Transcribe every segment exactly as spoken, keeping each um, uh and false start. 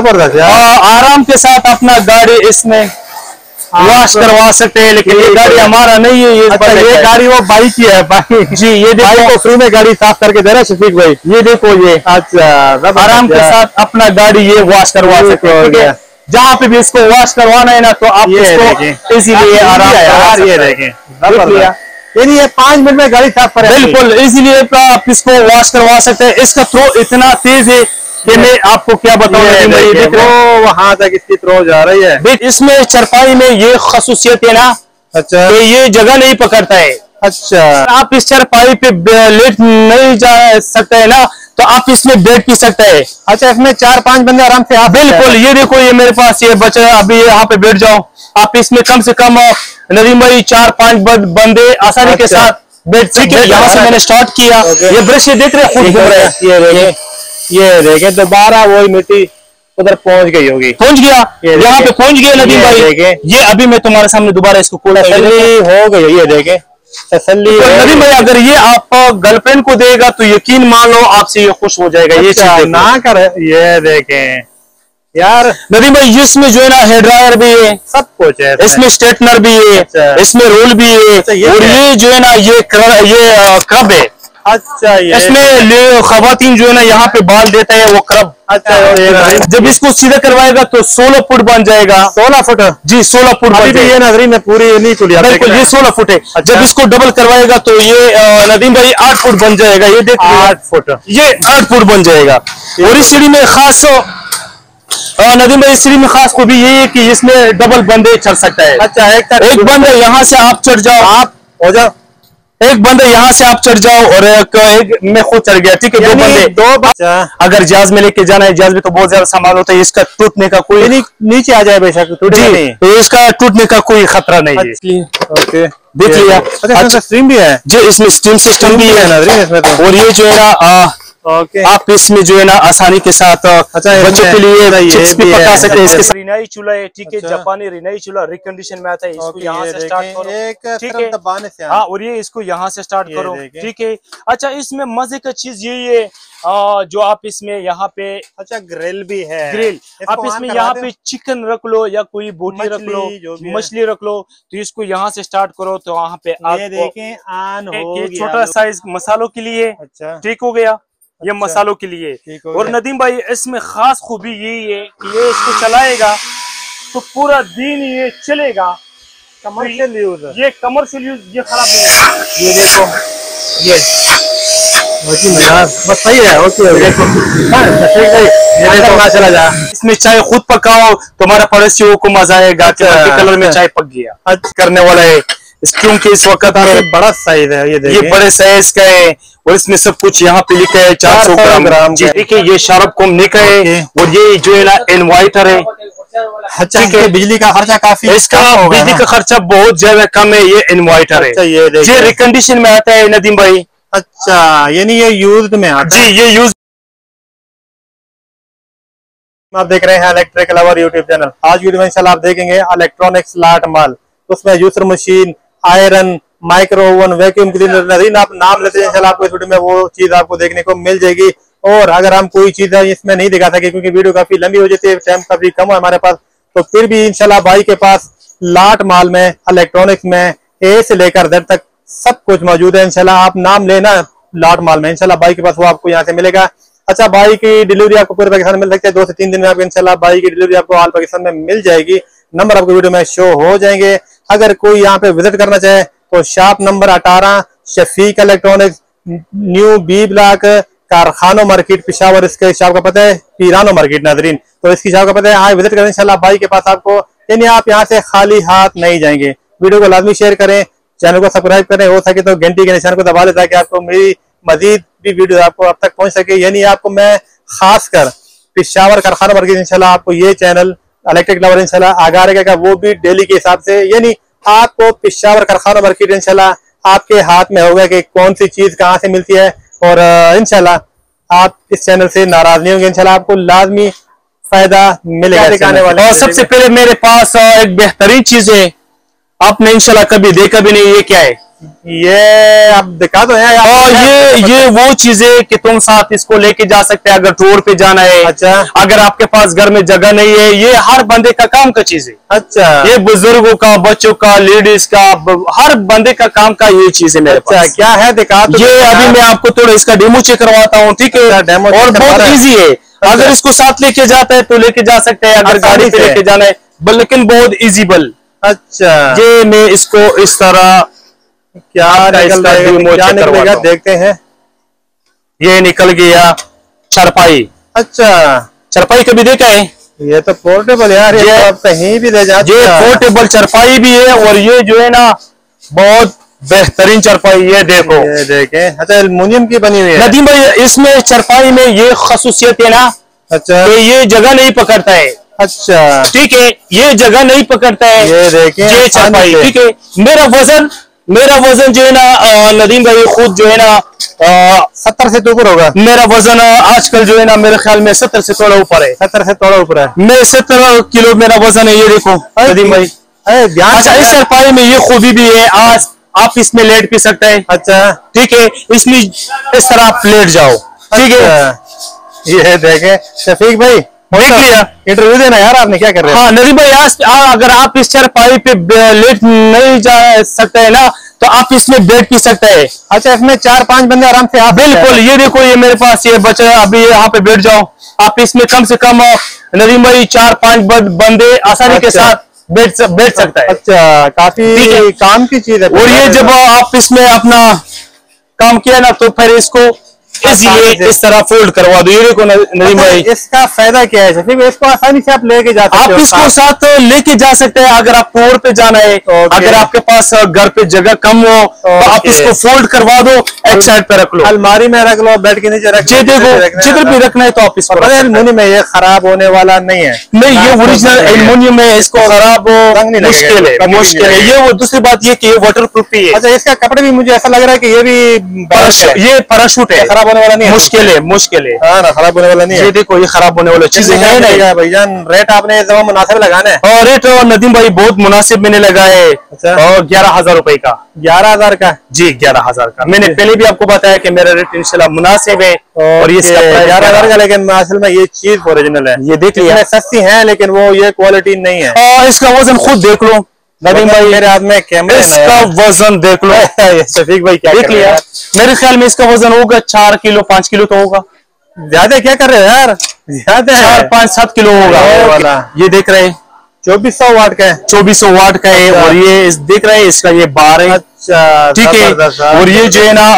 जबरदस्त यार, आराम के साथ अपना गाड़ी इसमें वॉश करवा सकते हैं। लेकिन ये गाड़ी हमारा नहीं है, ये अच्छा, ये गाड़ी वो बाइक की है भाई जी। ये भाई को फ्री में गाड़ी साफ करके दे रहा है शफीक भाई, ये देखो, ये अच्छा आराम के साथ अपना गाड़ी ये वॉश करवा सकते हैं, ठीक है। जहाँ पे भी इसको वॉश करवाना है ना, तो आप इसको इसीलिए आराम यार, ये देखें, यानी ये पांच मिनट में गाड़ी साफ करें, बिल्कुल इसीलिए आप इसको वॉश करवा सकते हैं। इसका थ्रो इतना तेज है कि मैं आपको क्या बताऊं, वहां तक इसकी थ्रो जा रही है। इसमें चरपाई में ये खसूसियत है ना, अच्छा, तो ये जगह नहीं पकड़ता है। अच्छा, आप इस चरपाई पे लेट नहीं जा सकते है ना, तो आप इसमें बैठ भी सकते हैं। अच्छा, इसमें चार पांच बंदे आराम से आप, बिल्कुल। ये देखो, ये मेरे पास ये बच्चा, अभी यहाँ पे बैठ जाओ आप। इसमें कम से कम नदीम भाई चार पांच बंदे आसानी के साथ बैठ सकते हैं। यहाँ से मैंने स्टार्ट किया, ये ब्रश ये देख रहे हैं, खुद घूम रहे हैं। ये देखे दोबारा वही मिट्टी उधर पहुंच गई होगी, पहुंच गया, यहाँ पे पहुंच गया नदीम भाई। ये अभी मैं तुम्हारे सामने दोबारा इसको खोला, तसल्ली हो गई। ये देखे तसल्ली, तो नदीम भाई अगर ये आप गर्लफ्रेंड को देगा तो यकीन मान लो आपसे ये खुश हो जाएगा। ये चीज ना कर, ये देखें यार नदीम भाई, इसमें जो है ना हेयर ड्रायर भी है, सब कुछ है, इसमें स्ट्रेटनर भी है, इसमें रोल भी है, और ये जो है ना ये ये क्रब है। अच्छा, ये इसमें खवातीन जो है ना यहाँ पे बाल देता है वो क्रब। अच्छा, जब इसको सीधा करवाएगा तो सोलह फुट बन जाएगा। सोलह फुट जी, सोलह फुट बन जाएगा। ये नजरी में पूरी नहीं खुली, बिल्कुल ये सोलह फुट है। अच्छा। जब इसको डबल करवाएगा तो ये नदीम भाई आठ फुट बन जाएगा। ये देखिए, आठ फुट ये आठ फुट बन जाएगा। और इस सीढ़ी में खास नदीम भाई, इस सीढ़ी में खास खूबी यही है कि इसमें डबल बंदे चढ़ सकता है। अच्छा, एक एक बंदा यहाँ से आप चढ़ जाओ, आप हो जाओ, एक बंदे यहाँ से आप चढ़ जाओ और एक, एक मैं खुद चढ़ गया, ठीक है। दो बंदे, दो बच्चा अगर जहाज में लेके जाना है, जहाज में तो बहुत ज्यादा सामान होता है, इसका टूटने का कोई नहीं, नीचे आ जाए बेशक टूटे नहीं, तो इसका टूटने का कोई खतरा नहीं है। ओके, देख लिया। अच्छा, स्ट्रीम भी है जी, इसमें स्ट्रीम सिस्टम भी है नजरी इसमें तो। और ये जो है ना ओके, आप इसमें जो है ना आसानी के साथ अच्छा, बच्चों के लिए चिप्स भी पका सकते हैं। इसके रिनाई चूल्हा है, ठीक है, जापानी रिनाई चूल्हा रिकंडीशन में आता है। इसको यहाँ से स्टार्ट करो, ठीक है, दबाने से, हाँ, और ये इसको यहाँ से स्टार्ट करो, ठीक है। अच्छा, इसमें मजे का चीज यही है आ, जो आप इसमें यहाँ पे, अच्छा, ग्रिल भी है, ग्रिल आप इसमें यहाँ पे चिकन रख लो या कोई बोटी रख लो, मछली रख लो, तो इसको यहाँ से स्टार्ट करो तो वहाँ पे देखें ऑन हो गया। छोटा साइज मसालों के लिए, अच्छा, ठीक हो गया, ये मसालों के लिए। और नदीम भाई, इसमें खास खूबी यही है कि ये इसको चलाएगा तो पूरा दिन ये चलेगा। कमर्शियल यूज, ये कमर्शियल यूज, ये खराब नहीं है। ये देखो, ये बस सही है। ओके, देखो चला जा, इसमें चाय खुद पकाओ, तुम्हारा पड़ोसियों को मजा आएगा कि कलर में चाय पक गया करने वाला है। क्योंकि इस वक्त बड़ा साइज है, ये ये बड़े साइज का है और इसमें सब कुछ यहाँ पे लिखा है चार सौ ग्राम। ठीक है, ये शार्प कोमने का है और ये जो है ना इन्वर्टर है। अच्छा, है, बिजली का खर्चा काफी, इसका बिजली का खर्चा बहुत ज्यादा कम है। ये इन्वर्टर है, ये रिकंडीशन में आता है नदीम भाई। अच्छा, यानी ये यूज्ड में आता है। जी, ये यूज। आप देख रहे हैं इलेक्ट्रिक लवर यूट्यूब चैनल। आज वीडियो में इंशाल्लाह आप देखेंगे इलेक्ट्रॉनिक्स लाट माल, उसमें juicer machine, iron, micro oven, vacuum cleaner, Nadeen आप नाम लेते हैं, इंशाल्लाह आपको इस वीडियो में वो चीज आपको देखने को मिल जाएगी। और अगर हम कोई चीज इसमें नहीं दिखा सके क्योंकि वीडियो काफी लंबी हो जाती है, टाइम काफी कम है हमारे पास, तो फिर भी इंशाल्लाह भाई के पास लाट माल में इलेक्ट्रॉनिक्स में ए से लेकर जेड तक सब कुछ मौजूद है। इंशाल्लाह आप नाम लेना लाट माल में, इंशाल्लाह भाई के पास वो आपको यहाँ से मिलेगा। अच्छा, भाई की डिलीवरी आपको पूरे पाकिस्तान में मिल सकती है, दो से तीन दिन में आपको इंशाल्लाह भाई की डिलीवरी आपको ऑल पाकिस्तान में मिल जाएगी। नंबर आपको वीडियो में शो हो जाएंगे। अगर कोई यहाँ पे विजिट करना चाहे तो शॉप नंबर अठारह Shafiq electronics, new B block, Karkhano market Peshawar, इसके शॉप का पता है पीरानो मार्केट नाजरीन, तो इसकी शॉप का पता है। हाँ, विजिट करें इंशाल्लाह भाई के पास आपको, यानी आप यहाँ से खाली हाथ नहीं जाएंगे। वीडियो को लाजमी शेयर करें, चैनल को सब्सक्राइब करें, हो सके तो घंटी के निशान को दबा लें ताकि आपको मेरी मजीद भी वीडियो आपको अब तक पहुंच सके। यानी आपको मैं खास कर पिशावर कारखाना मार्केट इंशाल्लाह आपको ये चैनल इलेक्ट्रिक लवर इंशाल्लाह आगा रहेगा, वो भी डेली के हिसाब से। यानी आपको पिशावर कारखाना मार्केट इंशाल्लाह आपके हाथ में होगा कि कौन सी चीज कहाँ से मिलती है, और इंशाल्लाह आप इस चैनल से नाराज नहीं होंगे, इंशाल्लाह आपको लाजमी फायदा मिलेगा दिखाने वाले। और सबसे पहले मेरे पास एक बेहतरीन चीज है, आपने इंशाल्लाह कभी देखा भी नहीं, ये क्या है? ये आप दिखा दो है और ये ये वो चीजें कि तुम साथ इसको लेके जा सकते हैं अगर टूर पे जाना है। अच्छा। अगर आपके पास घर में जगह नहीं है, ये हर बंदे का काम का चीज है। अच्छा। ये बुजुर्गों का, बच्चों का, लेडीज का, हर बंदे का काम का ये चीज है मेरे अच्छा, पास। क्या है दिखा दो। ये अभी मैं आपको थोड़ा इसका डेमो चेक करवाता हूँ, ठीक है। डेमो और बहुत इजी है। अगर इसको साथ लेके जाता है तो लेके जा सकते हैं, अगर गाड़ी पे लेके जाना है, लेकिन बहुत इजीबल। अच्छा। ये मैं इसको इस तरह क्या निकल क्या निकलेगा देखते हैं। ये निकल गया चारपाई। अच्छा, चारपाई कभी देखा है? ये तो पोर्टेबल यार, ये, ये तो कहीं भी ले जाते हैं। ये पोर्टेबल चारपाई भी है और ये जो है ना बहुत बेहतरीन चारपाई। ये देखो, ये देखें। अच्छा, एल्युमिनियम की बनी हुई है नदीम भाई। इसमें चारपाई में ये खसूसियत है ना, अच्छा, तो ये जगह नहीं पकड़ता है। अच्छा, ठीक है, ये जगह नहीं पकड़ता है। ये देखें, ये चारपाई, ठीक है। मेरा वजन मेरा वजन जो है ना नदीम भाई खुद जो है ना सत्तर से तो ऊपर होगा। मेरा वजन आजकल जो है ना मेरे ख्याल में सत्तर से थोड़ा ऊपर है। सत्तर से थोड़ा ऊपर है। मैं सत्तर किलो मेरा वजन है। ये देखो नदीम भाई। अच्छा, इस चारपाई में ये खूबी भी है, आज आप इसमें लेट भी सकते हैं। अच्छा, ठीक है। इसमें इस तरह आप लेट जाओ, ठीक है। ये देखे शफीक भाई, देख लिया। इंटरव्यू देना यार, आपने क्या कर रहे हैं? हाँ नदीम भाई, आज अगर आप इस चारपाई पे लेट नहीं जा सकते हैं ना, तो आप इसमें बैठ भी सकते हैं। अच्छा, इसमें चार पांच बंदे आराम से आप। बिल्कुल। ये देखो, ये मेरे पास ये बच्चा, अभी यहाँ पे बैठ जाओ आप। इसमें कम से कम नदीम भाई चार पांच बंदे आसानी के साथ बैठ बैठ सकता है। अच्छा, काफी काम की चीज है। और ये जब आप इसमें अपना काम किया ना, तो फिर इसको इजीली इस तरह फोल्ड करवा दो। ये देखो नदीम भाई, इसका फायदा क्या है शफीक? इसको आसानी से आप लेके जा सकते आप हो। इसको साथ लेके जा सकते हैं अगर आप टूर पे जाना है। अगर आपके पास घर पे जगह कम हो तो आप इसको फोल्ड करवा दो, एक साइड पे रख लो, अलमारी में रख लो, बेड के नीचे रख लो, देखो जिधर भी रखना है तो आप इसको। एल्युमिनियम में ये खराब होने वाला नहीं है। नहीं, ये ओरिजिनल एल्युमिनियम है, इसको खराब मुश्किल है मुश्किल है ये। वो दूसरी बात ये कि ये वाटर प्रूफ है। अच्छा, इसका कपड़े भी मुझे ऐसा लग रहा है कि ये भी ये पैराशूट है, खराब होने वाला नहीं है। मुश्किल है मुश्किल है। हाँ ना, खराब होने वाला नहीं है। ये देखो, ये खराब होने वाला चीजें है नहीं भाईजान। रेट आपने जमा मुनासिब लगाना है। और रेट नदीम भाई बहुत मुनासिब मैंने लगाया है। अच्छा। और ग्यारह हजार रुपए का। ग्यारह हजार का? जी, ग्यारह हजार का। मैंने पहले भी आपको बताया कि मेरा रेट इंशाल्लाह मुनासिब है। और ये ग्यारह हजार का, लेकिन असल में ये चीज ओरिजिनल है। ये देख लिया, सस्ती है लेकिन वो ये क्वालिटी नहीं है। और इसका वजन खुद देख लो नदीम भाई, मेरे हाथ में कैमरा, इसका वजन देख लो। शफीक भाई क्या देख लिया? मेरे ख्याल में इसका वजन होगा चार किलो पांच किलो तो होगा। ज्यादा क्या कर रहे हो यार? ज्यादा चार पाँच सात किलो होगा वाला। ये देख रहे हैं, चौबीस सौ वाट का है। चौबीस सौ वाट का है। और ये देख रहे हैं, इसका ये बार है। अच्छा, ठीक है। और ये जो है ना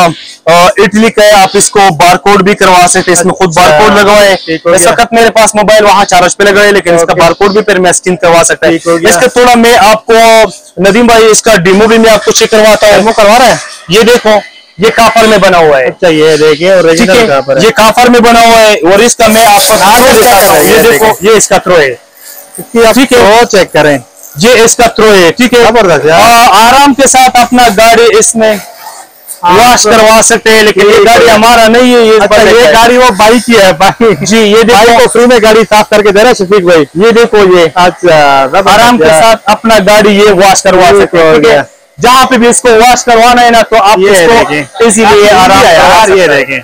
इटली का है, आप इसको बारकोड भी करवा सकते हैं। इसमें खुद बारकोड लगा है। इस वक्त मेरे पास मोबाइल वहाँ चार्ज पे लगा है, लेकिन इसका बारकोड भी फिर मैं स्कैन करवा सकता है। इसका थोड़ा मैं आपको नदीम भाई इसका डेमो भी मैं आपको चेक करवाता हूँ। डेमो करवा रहा है? ये देखो, ये काफर में बना हुआ है। अच्छा, ये देखिए ओरिजिनल काफर है। ये काफर में बना हुआ है। और इसका मैं आपको ये देखो, ये इसका थ्रो है। ठीक है, चेक करें। ये इसका थ्रो है, ठीक है। जबरदस्त। आराम के साथ अपना गाड़ी इसमें वॉश करवा सकते हैं, लेकिन ये गाड़ी हमारा नहीं है। ये अच्छा, ये गाड़ी वो बाइक की है। बाइक जी, ये देखो, को फ्री में गाड़ी साफ करके दे रहा है शफीक भाई। ये देखो, ये अच्छा, आराम के साथ अपना गाड़ी ये वॉश करवा सकते हैं, ठीक है। जहाँ पे भी इसको वॉश करवाना है ना, तो आप इसको इसीलिए आराम ये देखें,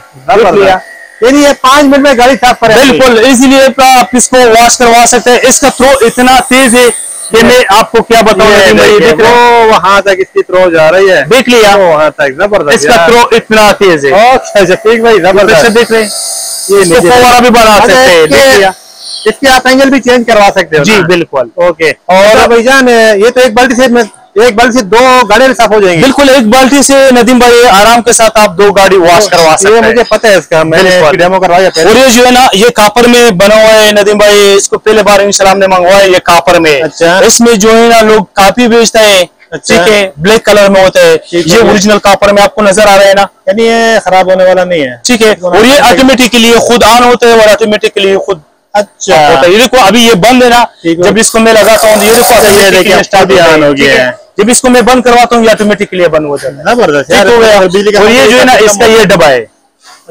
यानी ये पांच मिनट में गाड़ी साफ करें। बिल्कुल, इसीलिए आप इसको वॉश करवा सकते हैं। इसका थ्रो इतना तेज है कि मैं आपको क्या बताऊं। वो वहां तक इसकी थ्रो जा रही है, देख लिया वहां तक। जबरदस्त, इसका थ्रो इतना तेज है। अच्छा शफीक भाई, जबरदस्त। देख रहे हैं, ये फव्वारा भी बना सकते हैं। देख लिया? इसके आप एंगल भी चेंज करवा सकते हो। जी बिल्कुल। ओके। और भाईजान, ये तो एक बाल्टी से एक बाल्टी से दो गाड़ी साफ हो जाएंगी। बिल्कुल, एक बाल्टी से नदीम भाई आराम के साथ आप दो गाड़ी वॉश करवा सकते हैं। मुझे पता है इसका, मैंने डेमो करवाया पहले। और ये जो है ना, ये कापर में बना हुआ है नदीम भाई। इसको पहले बार इंशाल्लाह हमने मंगवाया ये कापर में। अच्छा। इसमें जो है ना लोग काफी बेचते हैं। अच्छा। ठीक है, ब्लैक कलर में होता है। ये ओरिजिनल कापर में आपको नजर आ रहा है ना, यानी ये खराब होने वाला नहीं है। ठीक है। और ये ऑटोमेटिकली खुद ऑन होता है और ऑटोमेटिकली खुद अच्छा होता है। ये देखो, अभी ये बंद है ना, जब इसको मैं लगाता हूँ, ये देखो ये देखिए स्टार्ट ऑन हो गया है। जब इसको मैं बंद करवाता हूँ, ये ऑटोमेटिकली बंद हो जाता है। जबरदस्त। और ये जो है ना, इसका ये डब्बा है।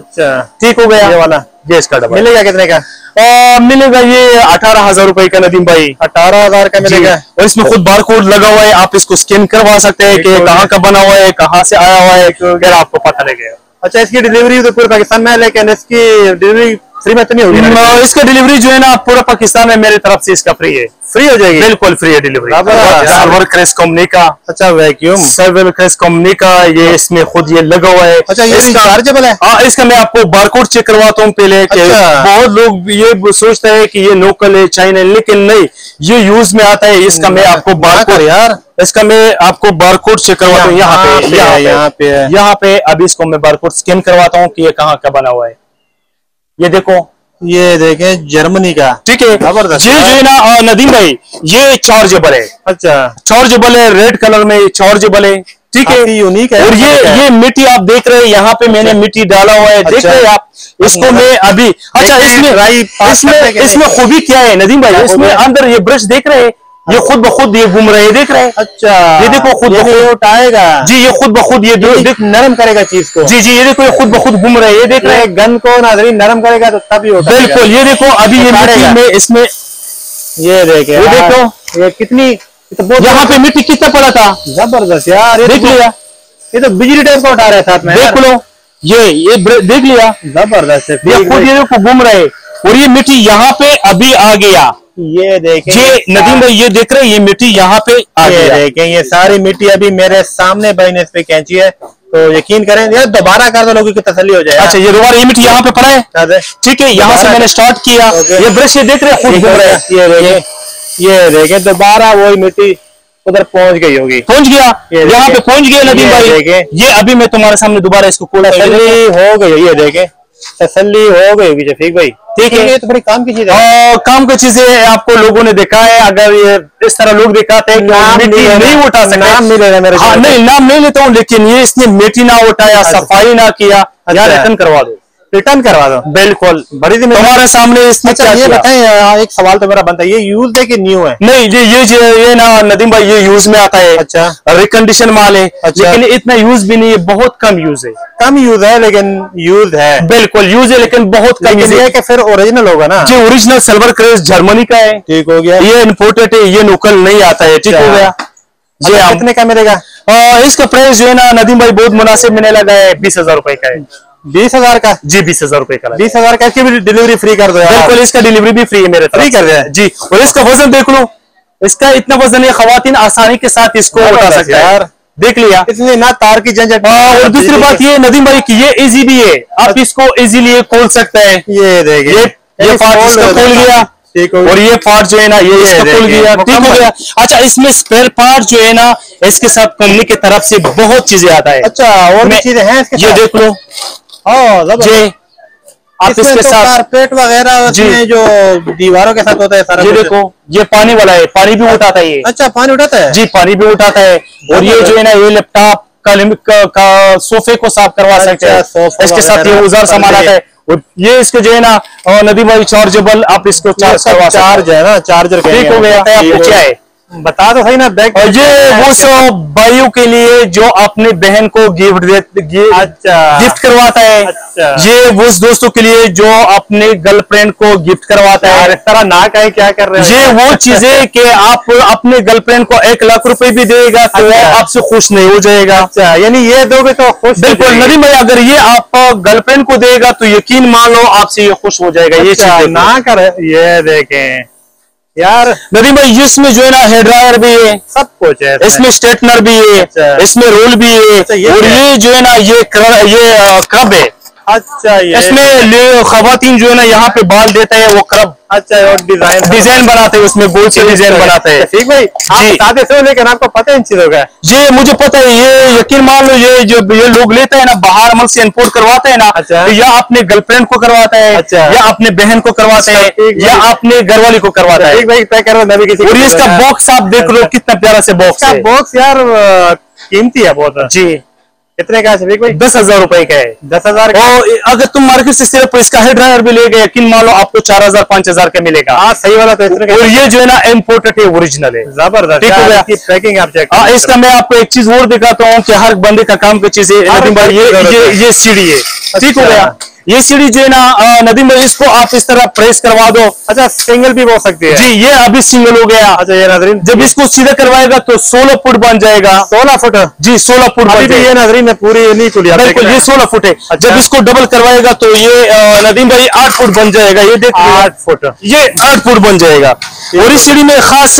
अच्छा ठीक हो गया। ये वाला ये इसका डबल मिलेगा कितने का? आ, मिलेगा ये अठारह हजार रुपए का नदीम भाई। अठारह हजार का मिलेगा। और इसमें खुद बार कोड लगा हुआ है, आप इसको स्कैन करवा सकते हैं कि कहाँ का बना हुआ है, कहाँ से आया हुआ है, फिर आपको पता लगेगा। अच्छा, इसकी डिलीवरी तो पूरे पाकिस्तान में है, लेकिन इसकी डिलीवरी फ्री में तो नहीं होगी ना? इसका डिलीवरी जो है ना पूरा पाकिस्तान में मेरे तरफ से इसका फ्री है। फ्री हो जाएगी? बिल्कुल फ्री है डिलीवरी। सर्वर क्रेस कंपनी का। अच्छा, वैक्यूम सर्वर क्रेस कंपनी का, ये इसमें खुद ये लगा हुआ है। अच्छा, ये रिचार्जेबल है? हाँ, इसका मैं आपको बारकोड चेक करवाता हूँ पहले। अच्छा। बहुत लोग ये सोचते हैं कि ये लोकल है, चाइना है, लेकिन नहीं, ये यूज में आता है। इसका मैं आपको बारकोड यार इसका मैं आपको बारकोड चेक करवाता हूँ। यहाँ पे यहाँ पे यहाँ पे यहाँ पे अभी इसको मैं बारकोड स्कैन करवाता हूँ कि ये कहाँ का बना हुआ है। ये देखो, ये देखें जर्मनी का। ठीक है, ये जो है ना नदीम भाई ये चार्जेबल है। अच्छा, चार्जेबल है, रेड कलर में चार्जेबल है। ठीक है, यूनिक है। और ये ये मिट्टी आप देख रहे हैं, यहाँ पे मैंने मिट्टी डाला हुआ है। देख रहे हैं आप इसको मैं अभी। अच्छा, इसमें इसमें इसमें खूबी क्या है नदीम भाई, इसमें अंदर ये ब्रश देख रहे हैं, ये खुद ब खुद ये घूम रहे हैं, देख रहे हैं। अच्छा, ये देखो खुद ब खुद उठाएगा जी, ये खुद ब खुद ये नरम करेगा चीज को। जी जी, ये देखो ये खुद ब खुद घूम रहे हैं, ये देख रहे हैं। गन को नाज़रीन नरम करेगा तो तभी होता है। बिल्कुल, ये देखो अभी ये मिट्टी में इसमें ये देखे, ये देखो ये कितनी, यहाँ पे मिट्टी कितना पड़ा था। जबरदस्त यार, देख लिया, ये तो बिजली टाइप का उठा रहे साथ में। देख लो, ये ये देख लिया, जबरदस्त है। ये खुद ये देखो घूम रहे, और ये मिट्टी यहाँ पे अभी आ गया। ये देखें, ये नदीम भाई ये देख रहे हैं, ये मिट्टी यहाँ पे आ गया। देखें, ये सारी मिट्टी अभी मेरे सामने भाई ने इस पे कैंची है, तो यकीन करें यार, दोबारा कर दो, लोगों की तसल्ली हो जाए। अच्छा, ये दोबारा ये मिट्टी यहाँ पे पड़ा है। ठीक है, यहाँ से मैंने स्टार्ट किया, ये ब्रश ये देख रहे हैं, खुद घूम रहे हैं। ये देखें, ये देखें, दोबारा वही मिट्टी उधर पहुंच गई होगी। पहुंच गया, यहाँ पे पहुंच गया नदीम भाई। ये अभी मैं तुम्हारे सामने दोबारा इसको खोल तसल्ली हो गई। ये देखें, तसल्ली हो गई होगी शफीक भाई। ठीक है, ये तो बड़ी काम की चीज है। काम की चीज है, आपको लोगों ने देखा है। अगर ये इस तरह लोग दिखाते हैं कि मिट्टी नहीं उठा सकते, नाम मिलेगा मेरे। हाँ, नहीं नाम नहीं लेता हूँ, लेकिन ये इसने मिट्टी ना उठाया, सफाई ना किया, या रिटर्न करवा दो, रिटर्न करवा दो। बिल्कुल, बड़ी तुम्हारे सामने इसमें। अच्छा, ये बताएं, एक सवाल तो मेरा बनता है, ये यूज है कि न्यू है? नहीं, ये ये ये ना नदीम भाई ये यूज में आता है। अच्छा, रिकंडीशन माल है। अच्छा, लेकिन इतना यूज भी नहीं है, बहुत कम यूज है। कम यूज है लेकिन यूज है। बिल्कुल यूज है, लेकिन बहुत कम यूज है। कि फिर ओरिजिनल होगा ना? जी, ओरिजिनल सिल्वर क्रेस जर्मनी का है। ठीक हो गया, ये इम्पोर्टेड है, ये लोकल नहीं आता है। ठीक हो गया जी। अच्छा, कितने का मिलेगा? इसका प्राइस जो है ना नदीम भाई बहुत मुनासिब मैंने लगा है, बीस हजार रुपए का है। बीस हजार का? जी, बीस हजार रुपए का। बीस हजार का, इसकी भी डिलीवरी फ्री कर दो यार। बिल्कुल, इसका डिलीवरी भी फ्री है मेरे तरफ। फ्री कर दिया जी। और इसका वजन देख लो, इसका इतना वजन है, खवातीन आसानी के साथ इसको उठा सकते हैं यार। देख लिया, इसमें ना तार की झंझट। और दूसरी बात ये नदीम भाई की ये इजी भी है, आप इसको इजीली खोल सकते हैं। ये देखिए, ये ये पार्ट इसका खोल गया, और ये पार्ट जो है ना ये इसका खोल गया। ठीक हो गया। अच्छा, इसमें स्पेयर पार्ट जो है ना इसके साथ कंपनी की तरफ से बहुत चीजें आता है। अच्छा, और भी चीजें हैं इसके साथ? ये देख लो जी, आप इसके साथ कारपेट वगैरह उसमें जो दीवारों के साथ होता है सारा। ये देखो, ये पानी वाला है, पानी भी उठाता है ये। अच्छा, पानी उठाता है जी, पानी भी उठाता है। और ये जो है ना ये लैपटॉप का, का सोफे को साफ करवा सकते हैं। इसके साथ ये औजार सामान आता है। और ये इसके जो है ना नदीम भाई चार्जेबल, आप इसको चार्ज करवा सकते हैं। चार्ज है ना, चार्जर। ठीक हो गया, आपको क्या है बता दो सही ना। बैग ये वो सब भाइयों के लिए जो अपने बहन को गिफ्ट दे, अच्छा, गिफ्ट करवाता है। अच्छा, ये वो दोस्तों के लिए जो अपने गर्लफ्रेंड को गिफ्ट करवाता है। इस तरह ना कहे, क्या कर रहे हैं? ये वो चीजें कि आप अपने गर्लफ्रेंड को एक लाख रुपए भी देगा तो वो आपसे खुश नहीं हो जाएगा। अच्छा, यानी ये दोगे तो खुश? बिल्कुल नदीम भाई, अगर ये आप गर्लफ्रेंड को देगा तो यकीन मान लो आपसे ये खुश हो जाएगा। ये चीज ना करे। ये देखें यार नदीम भाई, इसमें जो है ना हेयर ड्रायर भी है, सब कुछ है इसमें स्ट्रेटनर भी है। अच्छा, इसमें रोल भी है। अच्छा, ये और ये जो है ना ये कर, ये क्रब है। अच्छा, ये इसमें खवातीन जो है ना यहाँ पे बाल देता है वो क्रब। अच्छा, और डिजाइन डिजाइन बनाते हैं, उसमें गोल से डिजाइन बनाते हैं। ठीक भाई, आप सादे से, लेकिन आपको पता है इन चीजों का? जी, मुझे पता है। ये यकीन मान लो, ये जो ये लोग लेते हैं ना, बाहर मुल्क से इंपोर्ट करवाते हैं ना। अच्छा, या अपने गर्लफ्रेंड को करवाता है। अच्छा, या अपने बहन को करवाते हैं, या अपने घरवाली को करवाता है। भाई तय करो नबी किसी। और इसका बॉक्स आप देख लो, कितना प्यारा से बॉक्स है। बॉक्स यार कीमती है बहुत। जी, कितने का है भाई? दस हजार रुपए का है। दस हजार और अगर तुम मार्केट से सिर्फ इसका हेयर ड्रायर भी ले गए, यकीन मान लो आपको चार हजार पांच हजार का मिलेगा। हाँ, सही वाला तो इतने। और ये जो है ना इम्पोर्टेड है, ओरिजिनल है। जबरदस्त। ठीक हो गया, पैकिंग आप चेक। हाँ, इसका मैं आपको एक चीज और दिखाता हूँ कि हर बंदे का काम की चीज है। ये ये सीढ़ी है, ठीक हो गया। ये सीढ़ी जो है ना नदीम भाई, इसको आप इस तरह प्रेस करवा दो। अच्छा, सिंगल भी हो सकती है जी, ये अभी सिंगल हो गया। अच्छा ये नाजरीन, जब इसको सीधा करवाएगा तो सोलह फुट बन जाएगा। सोलह फुट जी, सोलह फुट बन अभी ये नाजरीन में पूरी नहीं खुली, बिल्कुल ये सोलह फुट है। अच्छा। जब इसको डबल करवाएगा तो ये अ, नदीम भाई आठ फुट बन जाएगा। ये देखिए आठ फुट, ये आठ फुट बन जाएगा। और इस सीढ़ी में खास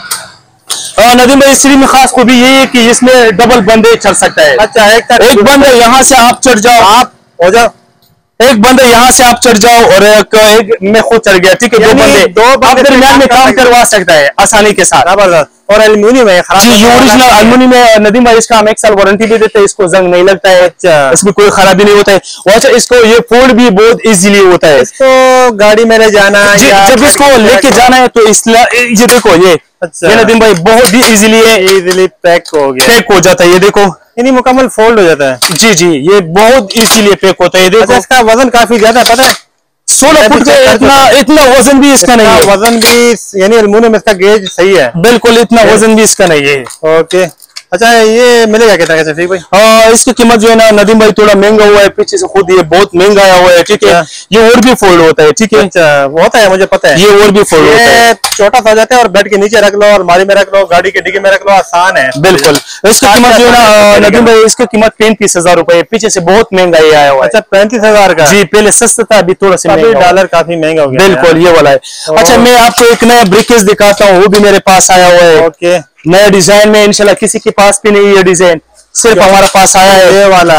अ, नदीम भाई, इस सीढ़ी में खास खूबी यही है कि इसमें डबल बंदे चढ़ सकता है। अच्छा, एक एक बंदा यहाँ से आप चढ़ जाओ, आप हो जाओ, एक बंदे यहाँ से आप चढ़ जाओ और एक, एक मैं खुद चढ़ गया। ठीक है, दो बंदे दो आप दरमियान में काम करवा सकता है आसानी के साथ। जबरदस्त। और एल्यूमिनियम है, जी, ये ओरिजिनल एल्युमिनियम में नदीम भाई, इसका हम एक साल वारंटी भी देते हैं। इसको जंग नहीं लगता है, अच्छा, इसमें कोई खराबी नहीं होता है। अच्छा, इसको ये फोल्ड भी बहुत इजीली होता है। इसको गाड़ी में ले जाना है, जब इसको लेके जाना है तो इस ये देखो, ये अच्छा, ये नदीम भाई बहुत ही इजीली है, इजीली पैक हो गया, पैक हो जाता है। ये देखो, यानी मुकम्मल फोल्ड हो जाता है। जी जी, ये बहुत इजीली पैक होता है। ये देखो, अच्छा, इसका वजन काफी ज्यादा है, पता है सोलह फुट का, इतना इतना वजन भी इसका नहीं है। वजन भी यानी एल्युमिनियम इसका गेज सही है, बिल्कुल इतना वजन भी इसका नहीं है। ओके। अच्छा, ये मिलेगा कितना कैसे ठीक भाई? हाँ, इसकी कीमत जो है ना नदीम भाई थोड़ा महंगा हुआ है, पीछे से खुद ये बहुत महंगा आया हुआ है। ठीक है, ये और भी फोल्ड होता है। ठीक है, अच्छा होता है, मुझे पता है, ये और भी फोल्ड होता है। छोटा सा हो जाता है और बेड के नीचे रख लो, अलमारी में रख लो, गाड़ी के डिग्गी में रख लो, आसान है बिल्कुल। इसकी कीमत जो है ना नदीम भाई, इसकी कीमत पैंतीस हजार रुपए है। पीछे से बहुत महंगा ये आया हुआ है। अच्छा, पैंतीस हजार का? जी, पहले सस्ता था, अभी थोड़ा सा डॉलर काफी महंगा हो गया। बिल्कुल ये वाला है। अच्छा, मैं आपको एक नया ब्रिकेज दिखाता हूँ, वो भी मेरे पास आया हुआ है। ओके, नया डिजाइन में, इंशाल्लाह किसी के पास भी नहीं, ये डिजाइन सिर्फ हमारे पास आया है। ये वाला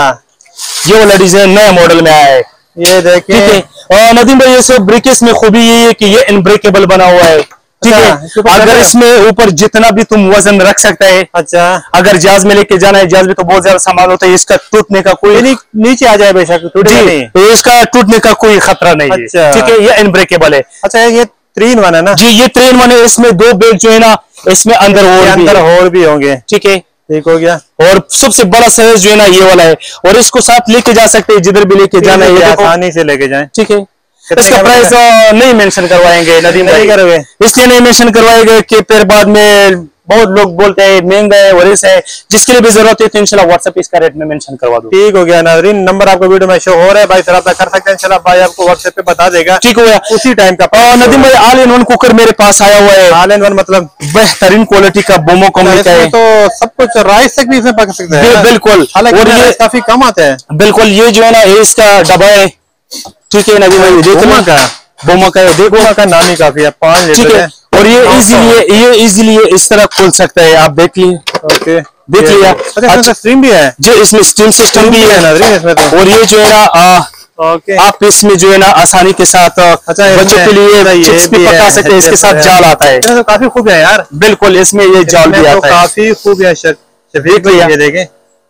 ये वाला डिजाइन नया मॉडल में आया है। ये देखिए, ठीक है। और नदीम भाई, ये सब ब्रिकेज में खूबी यही है कि ये अनब्रेकेबल बना हुआ है। ठीक है, अगर इसमें ऊपर जितना भी तुम वजन रख सकता है। अच्छा, अगर जहाज में लेके जाना है, जहाज में तो बहुत ज्यादा सामान होता है, इसका टूटने का कोई नहीं, नीचे आ जाए बेशक टूटे नहीं, तो इसका टूटने का कोई खतरा नहीं है। अच्छा, ठीक है, ये अनब्रेकेबल है। अच्छा, ये ट्रेन वन है ना? जी, ये ट्रेन वन है। इसमें दो बेल्ट जो है ना, इसमें अंदर और अंदर और भी होंगे। ठीक है, ठीक हो गया। और सबसे बड़ा साइज जो है ना ये वाला है, और इसको साथ लेके जा सकते हैं जिधर भी लेके जाना है, आसानी से लेके जाए। ठीक है, इसका प्राइस नहीं मेंशन करवाएंगे नदीम भाई, इसलिए नहीं मेंशन करवाएंगे कि फिर बाद में बहुत लोग बोलते हैं महंगा है और ऐसा है। जिसके लिए भी जरूरत है तो इंशाल्लाह व्हाट्सएप इसका रेट में मेंशन करवा दो। ठीक हो गया नाज़रीन, नंबर आपको वीडियो में शो हो रहा है, भाई से रब्ता कर सकते हैं, इंशाल्लाह भाई आपको व्हाट्सएप पे बता देगा। ठीक हो गया, उसी टाइम का। और नदीम भाई, ऑल इन वन कुकर मेरे पास आया हुआ है। ऑल इन वन मतलब बेहतरीन क्वालिटी का बोमो कंपनी का है, तो सब कुछ राइस तक भी इसमें पक सकते हैं। बिल्कुल, और ये काफी कम आता है। बिल्कुल, ये जो है ना इसका डब्बा है। ठीक है नदीम भाई, देखो का बोमा का है, देखो का नाम ही काफी है, पाँच लीटर है। और ये इजीली ये इजीली इस तरह खोल सकता है, आप देख लिए। ओके, देख लिया। अच्छा, स्ट्रीम भी है जी, इसमें स्टीम सिस्टम भी है नाज़रीन इसमें तो। और ये जो है ना ओके, आप इसमें जो है ना आसानी के साथ अच्छा बच्चों के लिए चिप्स भी पका सकते हैं। इसके साथ जाल आता है, तो काफी खूब है यार। बिल्कुल, इसमें ये जाल भी आता है, काफी खूब है। शफीक भाई ये देखें,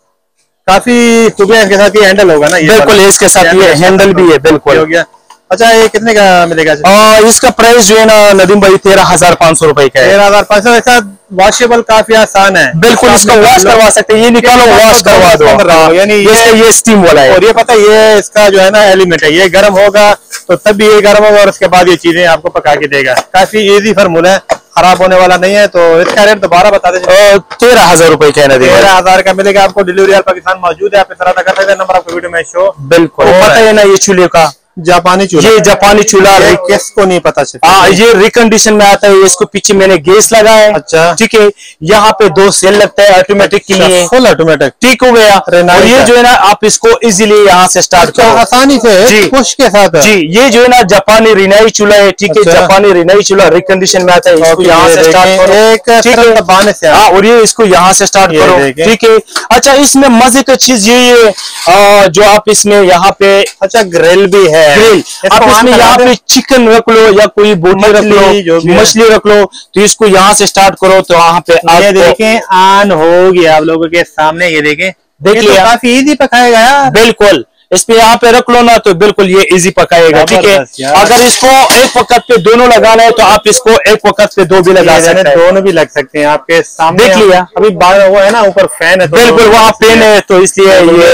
काफी खूबियां इसके साथ। ये हैंडल होगा ना? बिल्कुल, इसके साथ ये हैंडल भी है। बिल्कुल हो गया। अच्छा, ये कितने का मिलेगा? आ, इसका प्राइस जो है ना नदीम भाई तेरह हजार पाँच सौ रुपए का है। तेरह हजार पाँच सौ ऐसा वॉशेबल काफी आसान है। बिल्कुल, इसका वॉश करवा सकते हैं, ये निकालो वॉश करवा दो, यानी ये ये स्टीम वाला है। और ये पता है, ये इसका जो है ना एलिमेंट है, ये गर्म होगा तो तब भी ये गर्म होगा और उसके बाद ये चीजें आपको पका के देगा। काफी इजी फार्मूला है, खराब होने वाला नहीं है। तो इसका रेट दोबारा बता दीजिए। तेरह हजार रुपए का है, तेरह हजार का मिलेगा आपको। डिलीवरी ऑल पाकिस्तान मौजूद है, आप इस तरह कर सकते हैं। नंबर आपको वीडियो में शो। बिल्कुल, पता है ना ये चूल्हे का जापानी चूल्हा, ये जापानी चूल्हा किसको नहीं पता चलता। हाँ, ये रिकंडीशन में आता है। इसको पीछे मैंने गैस लगा है। अच्छा, ठीक है, यहाँ पे दो सेल लगता है ऑटोमेटिक के लिए, फुल ऑटोमेटिक। ठीक हो गया। और ये जो है ना आप इसको इजीली यहाँ से स्टार्ट करो आसानी से जी, पुश के साथ। जी, ये जो है ना जापानी रिनाई चूल्हा है। ठीक है, जापानी रिनाई चूल्हा रिकंडीशन में आता है। इसको यहाँ से स्टार्ट करो, ठीक है। हाँ, और ये इसको यहाँ से स्टार्ट करो, ठीक है। अच्छा, इसमें मजे का चीज ये है जो आप इसमें यहाँ पे, अच्छा ग्रिल भी है, ग्रिल आप इसमें यहाँ पे चिकन रख लो या कोई बोटी रख लो, मछली रख लो, तो इसको यहाँ से स्टार्ट करो तो यहाँ पे ये देखें ऑन हो गया आप लोगों के सामने। ये देखें, देख लिया, काफी इजी पकाएगा यार। बिल्कुल, इस पे यहाँ पे रख लो ना तो बिल्कुल ये इजी पकाएगा। ठीक है, अगर इसको एक वक्त पे दोनों लगाना है तो आप इसको एक वक्त पे दो भी लगा सकते हैं, दोनों भी लग सकते हैं आपके सामने। देख लिया, अभी बाहर वो है ना ऊपर फैन है, बिल्कुल वहाँ फैन है तो इसलिए ये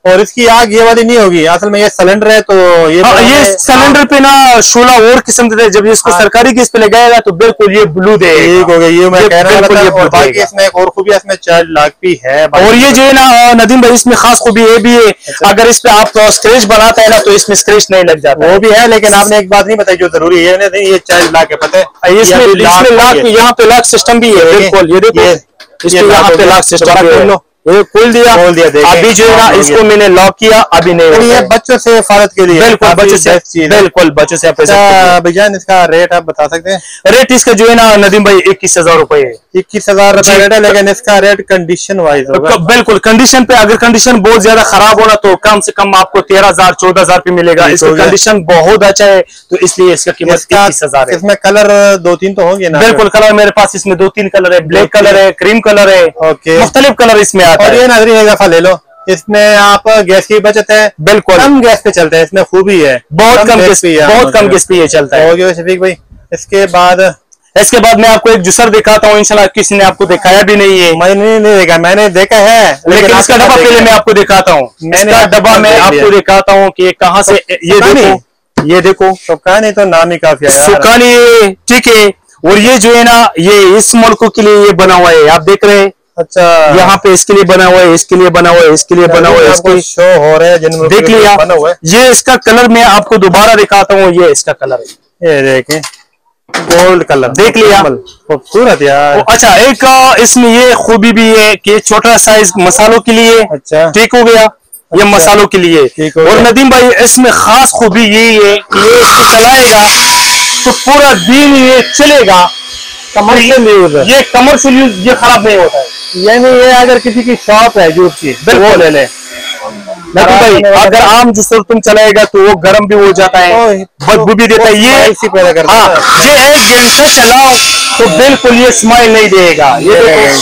और इसकी आग ये वाली नहीं होगी, असल में ये सिलेंडर है तो ये हाँ, ये सिलेंडर पे ना शोला और किस्म देते हैं, जब इसको हाँ। सरकारी गैस पे लगाएगा तो बिल्कुल ये ब्लू देगा। ठीक हो गया, ये मैं कह रहा था। और बाकी इसमें एक और खूबी है, इसमें चार्ज लॉक भी है। और ये जो है ना नदीम भाई इसमें खास खूबी ये भी है, अगर इस पे आप स्क्रैच बनाते हैं ना तो इसमें स्क्रैच नहीं लग जाता। वो भी है, लेकिन आपने एक बात नहीं बताई जो जरूरी है, नहीं ये चार्ज लॉक है, पता है इसमें लॉक, यहाँ पे लॉक सिस्टम भी है। बिल्कुल ये देखो, इसमें यहाँ पे लॉक सिस्टम है, ये खोल दिया खोल दिया अभी जो है ना इसको मैंने लॉक किया, अभी नहीं। ये बच्चों से हिफाजत के लिए, बिल्कुल बच्चों से, बिल्कुल बच्चों से। भैयान इसका रेट आप बता सकते हैं? रेट इसका जो है ना नदीम भाई इक्कीस हजार रुपए है। इक्कीस हजार रुपए रेट है, लेकिन इसका रेट कंडीशन वाइज होगा। बिल्कुल कंडीशन पे, अगर कंडीशन बहुत ज्यादा खराब होना तो कम से कम आपको तेरह हजार चौदह हजार पे मिलेगा। इसका कंडीशन बहुत अच्छा है तो इसलिए इसका कीमत इक्कीस हजार है। इसमें कलर दो तीन तो होंगे ना? बिल्कुल कलर मेरे पास इसमें दो तीन कलर है, ब्लैक कलर है, क्रीम कलर है, ओके, मुख्तलिफ कलर इसमें आता है। और ये नाज़रीन एक दफा ले लो, इसमें आप गैस की बचत है, बिल्कुल कम गैस पे चलता है, इसमें खूबी है, बहुत कम गैस पे, बहुत कम गैस पे ये चलता है। हो गया शफीक भाई। इसके बाद इसके बाद मैं आपको एक जूसर दिखाता हूँ, इंशाल्लाह किसी ने आपको दिखाया भी नहीं है। मैंने नहीं देखा, मैंने देखा है लेकिन इसका डब्बा पहले मैं आपको दिखाता हूँ। इसका डब्बा मैं आपको दिखाता हूँ कि कहाँ से, ये देखो, ये देखो सुकानी, तो नाम ही काफी है सुकानी, ठीक है। और ये जो है ना ये इस मुल्क के लिए ये बना हुआ है, आप देख रहे हैं। अच्छा, यहाँ पे इसके लिए बना हुआ है, इसके लिए बना हुआ है, इसके लिए बना हुआ है, इसके शो हो रहा है, देख लिया। ये इसका कलर मैं आपको दोबारा दिखाता हूँ, ये इसका कलर है, ये देखें गोल्ड कलर, देख लिया, खूबसूरत यार। अच्छा एक इसमें ये खूबी भी है कि छोटा साइज मसालों के लिए, अच्छा ठीक हो गया, ये अच्छा, मसालों के लिए। और नदीम भाई इसमें खास खूबी यही है कि ये इसको चलाएगा तो पूरा दिन ये चलेगा, कमर्शियल यूज है, ये कमर्शियल यूज, ये खराब नहीं होता है। यानी ये अगर किसी की शॉप है जूस की तो वो ले ले। नदीम भाई अगर आम जूसर तुम चलाएगा तो वो गर्म भी हो जाता है, बदबू भी देता है, ये इसी पैदा करता है। हाँ, ये एक घंटा चलाओ तो बिल्कुल ये स्माइल नहीं देगा। ये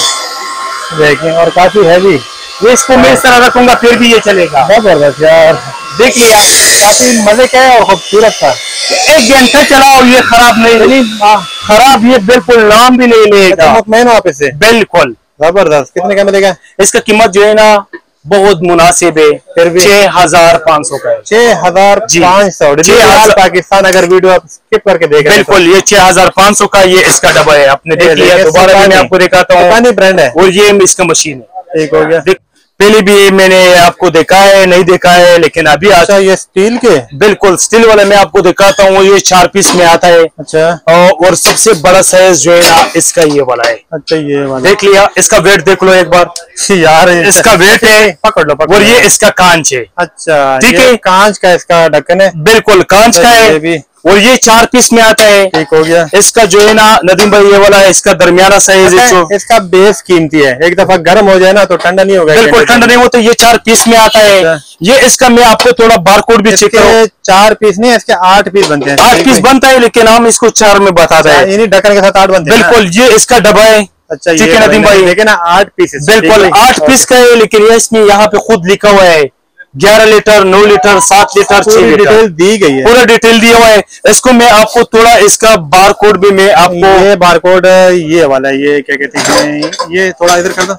देखिए, और काफी हैवी, ये इसको मैं इस तरह रखूंगा फिर भी ये चलेगा। जबरदस्त यार, देख लिया, काफी मजे का है और खूबसूरत था। एक घंटा चलाओ ये खराब नहीं, खराब ये बिल्कुल नाम भी नहीं लेगा। मुतमईन हो आप इससे? बिल्कुल जबरदस्त। कितने का मिलेगा? इसका कीमत जो है ना बहुत मुनासिब है, फिर भी छह हजार पाँच सौ का है। छह हजार पाँच सौ पाकिस्तान, अगर वीडियो आप स्किप करके देख रहे हैं बिल्कुल ये छह हजार पाँच सौ का ये इसका डब्बा है। आपने देख लिया, दोबारा मैं आपको दिखाता हूँ, ब्रांड है और ये इसका मशीन है। ठीक हो गया, पहले भी मैंने आपको देखा है, नहीं देखा है, लेकिन अभी अच्छा ये स्टील के, बिल्कुल स्टील वाला मैं आपको दिखाता हूँ, ये चार पीस में आता है। अच्छा, और सबसे बड़ा साइज जो है ना इसका ये वाला है। अच्छा ये वाला देख लिया, इसका वेट देख लो एक बार यार, इसका वेट है, पकड़ लो, पकड़ और ये इसका कांच है। अच्छा ठीक है, कांच का इसका ढक्कन है, बिल्कुल कांच का है, और ये चार पीस में आता है। ठीक हो गया। इसका जो है ना नदीम भाई ये वाला है, इसका दरमियाना साइज है, इसका बेस कीमती है, एक दफा गर्म हो जाए ना तो ठंडा नहीं होगा। बिल्कुल ठंडा नहीं होता, ये चार पीस में आता है। ये इसका मैं आपको थोड़ा बारकोड भी चेक करूं, चार पीस नहीं, इसके आठ पीस बनते हैं। आठ पीस बनता है, लेकिन हम इसको चार में बताते हैं, यानी ढक्कन के साथ आठ बनते हैं। बिल्कुल ये इसका डब्बा है। अच्छा ठीक है नदीम भाई, लेकिन आठ पीस, बिल्कुल आठ पीस का है, लेकिन ये इसमें यहाँ पे खुद लिखा हुआ है ग्यारह लीटर, नौ लीटर, सात लीटर, छह लीटर, डिटेल दी गई है, पूरा डिटेल दिया हुआ है। इसको मैं आपको थोड़ा इसका बार कोड भी मैं आपको, ये बार कोड ये वाला, ये क्या कहते हैं, ये थोड़ा इधर कर दो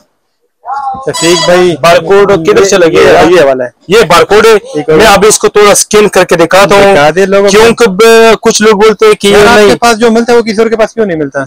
शफीक भाई। बार कोड किधर चला गया? ये वाला है, ये बार कोड है। मैं अभी इसको थोड़ा स्कैन करके दिखाता हूँ, क्योंकि कुछ लोग बोलते हैं कि ये आपके पास जो मिलता है वो किसी और के पास क्यों नहीं मिलता।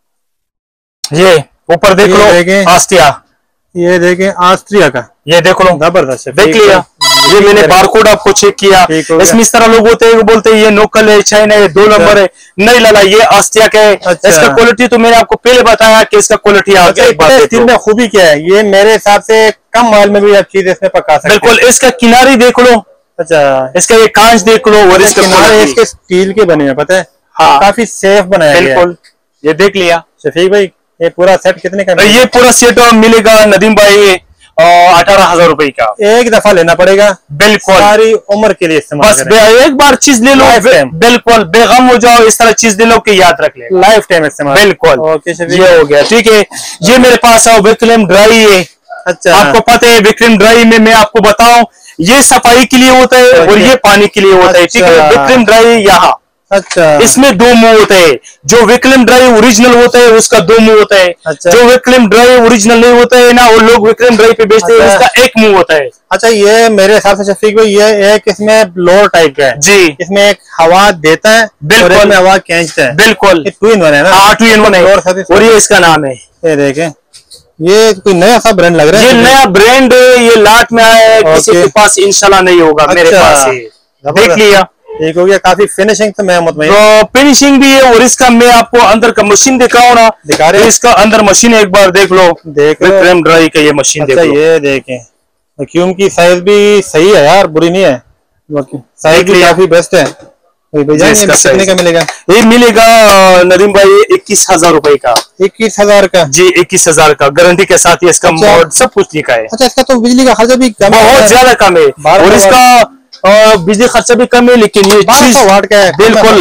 ये ऊपर देख लो, आस्टिया, ये देखें आस्ट्रिया का, ये देख लो, जबरदस्त देख लिया। ये मैंने बारकोड आपको चेक किया, इसमें इस तरह लोग होते हैं बोलते हैं ये लोकल है, चाइना है, दो नंबर है, नहीं लाला ये आस्ट्रिया का है। अच्छा। इसका क्वालिटी तो मैंने आपको पहले बताया कि इसका क्वालिटी स्टील में खूबी क्या है, ये मेरे हिसाब से कम माल में भी आप चीज इसमें पका सकते हैं। बिल्कुल, इसका किनारी देख लो, अच्छा इसका ये कांच देख लो, और इसके किनारे इसके स्टील के बने हैं, पता है, हाँ काफी सेफ बनाया गया है। बिल्कुल, ये देख लिया शफीक भाई। ये पूरा सेट कितने का? ये पूरा सेट मिलेगा नदीम भाई अठारह हजार रुपए का, एक दफा लेना पड़ेगा। बिल्कुल, सारी उम्र के लिए इस्तेमाल बस एक बार चीज ले लो, बिल्कुल बेगम हो जाओ, इस तरह चीज ले लो कि याद रख ले, लाइफ टाइम इस्तेमाल। बिल्कुल, ये हो गया। ठीक है, ये मेरे पास है विक्रम ड्राई है। अच्छा, आपको पता है विक्रम ड्राई में मैं आपको बताऊं, ये सफाई के लिए होता है और ये पानी के लिए होता है। ठीक है, विक्रम ड्राई यहाँ अच्छा, इसमें दो मुंह होते हैं। जो विक्लम ड्राइव ओरिजिनल होता है उसका दो मुंह होता है। अच्छा। जो विक्लम ड्राइव ओरिजिनल नहीं होता है ना, वो लोग विक्लम ड्राइव पे बेचते हैं, अच्छा। उसका एक मुंह होता है। अच्छा, ये मेरे हिसाब से शफीक भाई ये एक इसमें लोअर टाइप का है जी, इसमें एक हवा देता है और एक में हवा खींचता है। बिल्कुल, टू इन वन है ना? हाँ, टू इन वन है और ये इसका नाम है। ये देखें, ये कोई नया सा ब्रांड लग रहा है। ये नया ब्रांड है, ये लाट में आया है, किसी के पास इंशाल्लाह नहीं होगा। अच्छा, मेरे पास है, देख लिया। ठीक हो गया, काफी फिनिशिंग तो मैं मुतमईन। तो फिनिशिंग भी है और इसका मैं आपको अंदर का मशीन दिखाऊं ना, दिखा रहे हैं? इसका अंदर मशीन एक बार देख लो, देख लो। विक्रम ड्राई का ये मशीन अच्छा, देख लो। ये देखें, वैक्यूम की साइज भी सही है यार, बुरी नहीं है, साइज भी काफी बेस्ट है। भैया ये कितने का मिलेगा? ये मिलेगा नदीम भाई इक्कीस हजार रूपए का। इक्कीस हजार का? जी, इक्कीस हजार का गारंटी के साथ, ये इसका अच्छा। मोड सब कुछ लिखा है। अच्छा, इसका तो बिजली का खर्चा भी कम है, बहुत ज्यादा कम है और इसका आ, बिजली खर्चा भी कम है, लेकिन ये चीज वाट का है बिल्कुल।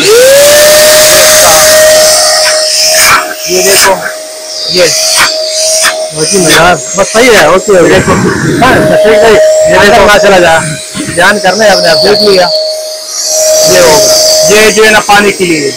ये देखो, ये बस सही है। ओके, देखो चला जा ध्यान करना है, आपने आप देख लिया। ये होगा, ये जो है ना पानी के लिए,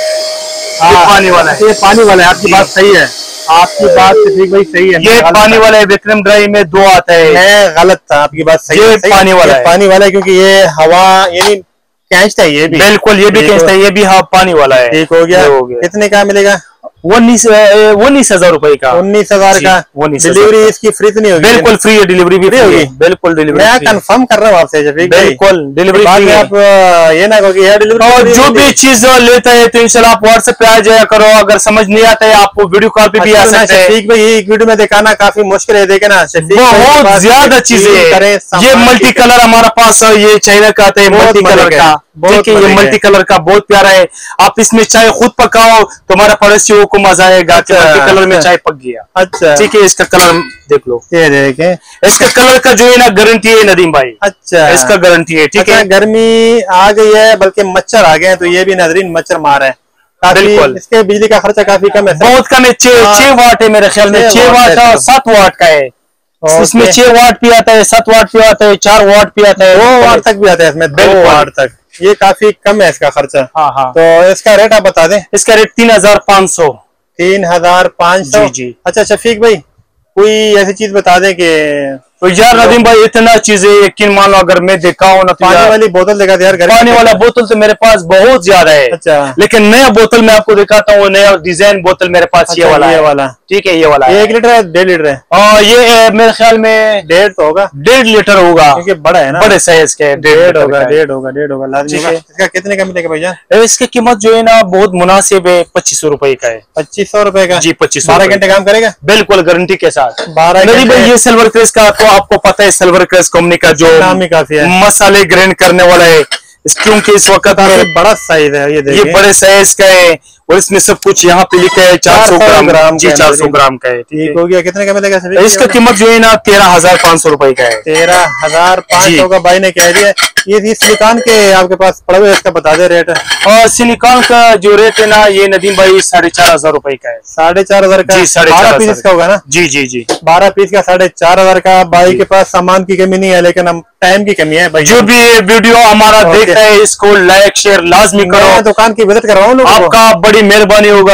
हाँ, पानी वाला है। ये पानी वाला है, आपकी बात सही है, आपकी बात ठीक भाई सही है। ये पानी वाला है, विक्रम ड्राइव में दो आता है। मैं गलत था, आपकी बात सही है। पानी वाला है, पानी वाला है, क्योंकि ये हवा यानी खींचता है। ये भी बिल्कुल, ये भी खींचता है, ये भी हाँ पानी वाला है। ठीक हो गया। कितने का मिलेगा? उन्नीस उन्नीस हजार रूपए का। उन्नीस हजार का। डिलीवरी इसकी फ्री तो नहीं होगी? बिल्कुल फ्री है, डिलीवरी भी फ्री होगी। बिल्कुल डिलीवरी मैं कंफर्म कर रहा हूँ आपसे शफीक भाई, बिल्कुल डिलीवरी फ्री है। आप ये ना कहो कि यार डिलीवरी, और जो भी चीज लेता है तो इंशाल्लाह आप व्हाट्सएप पे आ जाया करो। अगर समझ नहीं आता है आप वीडियो कॉल पे भी आ सकते हैं। शफीक भाई, एक वीडियो में दिखाना काफी मुश्किल है, देखे ना शफीक, बहुत ज्यादा चीजें है। ये मल्टी कलर हमारे पास, ये चाइना का आता है मल्टी कलर का, ठीक है, ये मल्टी कलर का बहुत प्यारा है। आप इसमें चाय खुद पकाओ, तुम्हारा पड़ोसियों को मजा आएगा कि मल्टी कलर में चाय पक गया। अच्छा, ठीक है, इसका कलर देख लो, ये देखें, इसका कलर का जो है ना गारंटी है नदीम भाई। अच्छा, इसका गारंटी है, ठीक है। गर्मी आ गई है, बल्कि मच्छर आ गए, तो ये भी नाज़रीन मच्छर मार है। बिल्कुल, इसके बिजली का खर्चा काफी कम है, बहुत कम है। छह वाट है मेरे ख्याल में, छह वाट और सात वाट का है। इसमें छह वाट भी आता है, सात वाट भी आता है, चार वाट भी आता है, दो वाट तक भी आता है इसमें, दो वाट तक। ये काफी कम है इसका खर्चा। हाँ हाँ, तो इसका रेट आप बता दें। इसका रेट तीन हजार पाँच सौ तीन हजार पाँच सौ। जी। अच्छा शफीक भाई, कोई ऐसी चीज बता दें कि तो यार नदीम भाई इतना चीजें यकीन मान लो, अगर मैं देखा हूँ ना, पानी वाली बोतल दिखा दे यार। पानी वाला बोतल तो मेरे पास बहुत ज्यादा है। अच्छा, लेकिन नया बोतल मैं आपको दिखाता हूँ, नया डिजाइन बोतल मेरे पास। अच्छा, ये वाला, ये वाला ठीक है, ये वाला एक लीटर है, डेढ़ लीटर है? और ये मेरे ख्याल में डेढ़ तो होगा, डेढ़ लीटर होगा, क्योंकि बड़ा है ना, बड़े साइज के। डेढ़ होगा, डेढ़ होगा, डेढ़ होगा लाजमी। इसका कितने का मिलेगा भैया? इसकी कीमत जो है ना बहुत मुनासिब है, पच्चीस सौ रुपए का है। पच्चीस सौ रुपए का? जी, पच्चीस। बारह घंटे काम करेगा? बिल्कुल गारंटी के साथ। बारह घंटे। ये सिल्वर क्रेस का तो आपको पता है, सिल्वर क्रेस कंपनी का जो नाम ही काफी है, मसाले ग्राइंड करने वाला है, क्योंकि इस वक्त बड़ा साइज है। ये ये बड़े साइज का है और इसमें सब कुछ यहाँ पे लिखा है, चार सौ ग्राम जी, चार सौ ग्राम का है। ठीक हो गया। कितने का मिलेगा? इसका कीमत जो है ना तेरह हजार पाँच सौ रुपए का है। तेरह हजार पाँच सौ का भाई ने कह दिया। ये सिलिकॉन के आपके पास पड़े हुए, इसका बता दे रेट। और सिलिकॉन का जो रेट है ना ये नदीम भाई साढ़े चार हजार रुपए का है। साढ़े चार हजार का? साढ़े बारह पीस का होगा ना? जी जी जी, बारह पीस का साढ़े चार हजार का। भाई के पास सामान की कमी नहीं है, लेकिन हम टाइम की कमी है भाई। जो भी वीडियो हमारा देखता है इसको लाइक शेयर लाजमी करो, दुकान की विजिट करवाओ, आपका बड़ी मेहरबानी होगा।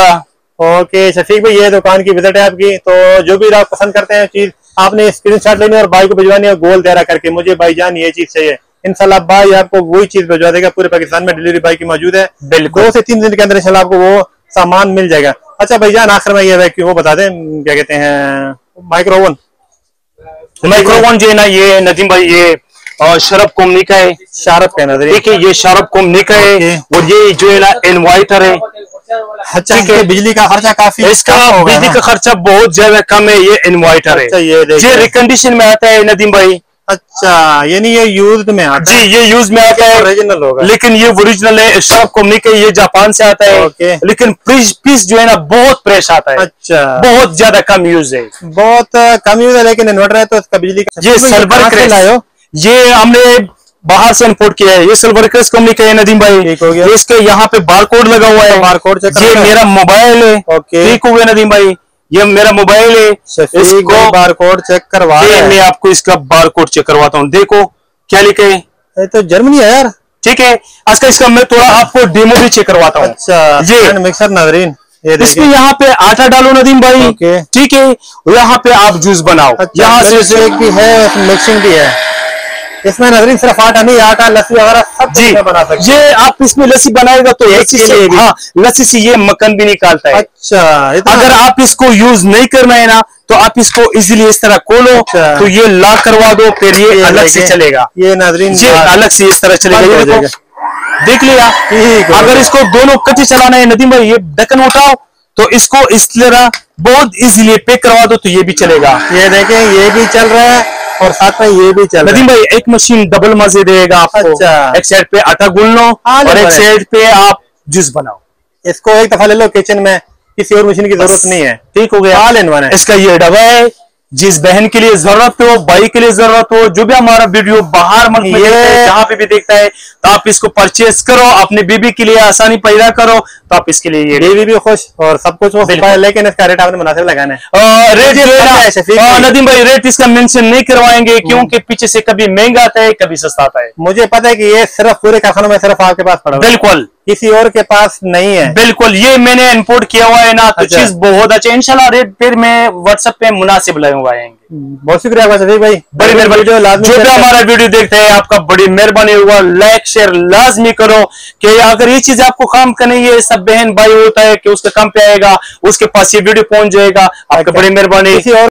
ओके शफीक भाई, ये दुकान की विजिट है आपकी, तो जो भी आप पसंद करते हैं चीज आपने स्क्रीनशॉट लेनी और भाई को भिजवानी है, गोल दायरा करके मुझे भाईजान ये चीज चाहिए, इंशाल्लाह भाई आपको वही चीज भिजवा देगा। पूरे पाकिस्तान में डिलीवरी भाई की मौजूद है, दो से तीन दिन के अंदर इंशाल्लाह आपको वो सामान मिल जाएगा। अच्छा भाईजान, आखिर में ये वो बता दें, क्या कहते हैं, माइक्रोवन माइक्रोवन जो है ना ये नदीम भाई ये शरफ कंपनी का है। शारफ का नजर, ठीक है, ये शारफ कंपनी का है और ये जो है ना इन्वर्टर है। अच्छा, है, बिजली का खर्चा काफी, इसका बिजली का खर्चा बहुत ज्यादा कम है। ये इन्वर्टर है, ये रिकंडीशन में आता है नदीम भाई। अच्छा, यानी ये यूज में आता है? जी, ये यूज में आता है, ओरिजिनल होगा, लेकिन ये ओरिजिनल है, शार्प कंपनी का, ये जापान से आता है। लेकिन पीस पीस जो है ना बहुत फ्रेश आता है। अच्छा, बहुत ज्यादा कम यूज है, बहुत कम यूज है, लेकिन इन्वर्टर है तो इसका बिजली का। ये सिल्वर क्रेस लायो, ये हमने बाहर से इंपोर्ट किया है, ये सिल्वर क्रेस कंपनी का है नदीम भाई। ठीक हो गया। इसके यहाँ पे बारकोड लगा हुआ है, बारकोड चेक। ये मेरा मोबाइल है। ओके, ठीक हो गया नदीम भाई, ये मेरा मोबाइल है, इसको बारकोड चेक करवा, मैं आपको इसका बारकोड चेक करवाता हूँ। देखो क्या लिखा है, ये तो जर्मनी है यार। ठीक है। आज का इसका मैं थोड़ा आपको डेमो भी चेक करवाता हूँ। अच्छा, ये मिक्सर नाज़रीन, ये इसमें यहाँ पे आटा डालो नदीम भाई, ठीक है, यहाँ पे आप जूस बनाओ। अच्छा, यहाँ से शेक भी है, मिक्सिंग भी है इसमें नाज़रीन, सिर्फ आटा नहीं, आटा लस्सी वगैरह सब जी बना सकते ये आप इसमें लस्सी बनाएगा तो लस्सी से, हाँ, लस्सी से ये मक्खन भी निकालता है। अच्छा, अगर आप इसको यूज नहीं करना है ना तो आप इसको इजीली इस तरह खोलो, अच्छा। तो ये लॉक करवा दो, फिर ये, ये अलग से चलेगा। ये नाज़रीन ये अलग से इस तरह चलेगा। ये देखो, देख लिया। अगर इसको दोनों कच्चे चलाना है नदीम भाई, ये ढक्कन उठाओ तो इसको इस तरह बहुत इजीली पैक करवा दो तो ये भी चलेगा। ये देखें, ये भी चल रहा है और साथ में ये भी चल रहा है। नदीम भाई एक मशीन डबल मजे देगा आपको। अच्छा। एक साइड पे आटा गूंद लो और एक साइड पे आप जूस बनाओ। इसको एक दफा ले लो किचन में, किसी और मशीन की जरूरत नहीं है। ठीक हो गया। ऑल इन वन है। इसका ये डब्बा है, जिस बहन के लिए जरूरत हो, भाई के लिए जरूरत हो, जो भी हमारा वीडियो बाहर मुल्क में देखता है, जहाँ पे भी देखता है, तो आप इसको परचेस करो, अपने बीबी के लिए आसानी पैदा करो, तो आप इसके लिए ये बीबी भी खुश और सब कुछ, लेकिन इसका रेट आपने मुनासिब लगाना है। रेट नदीम भाई रेट इसका मेंशन नहीं करवाएंगे, क्योंकि पीछे से कभी महंगा आता है, कभी सस्ता आता है। मुझे पता है कि ये सिर्फ पूरे कारखानों में सिर्फ आपके पास पड़ा, बिल्कुल किसी और के पास नहीं है। बिल्कुल, ये मैंने इंपोर्ट किया हुआ है ना, तो चीज बहुत अच्छा। इंशाल्लाह रेट फिर मैं व्हाट्सएप पे मुनासिब लगवाएंगे। बहुत शुक्रिया शफीक भाई, बड़ी मेहरबानी। जो भी हमारा वीडियो देखते हैं आपका बड़ी मेहरबानी हुआ, लाइक शेयर लाजमी करो कि अगर ये चीज आपको काम करनी है, सब बहन भाई होता है कि उसका काम पे आएगा, उसके पास ये वीडियो पहुंच जाएगा। आपका बड़ी मेहरबानी।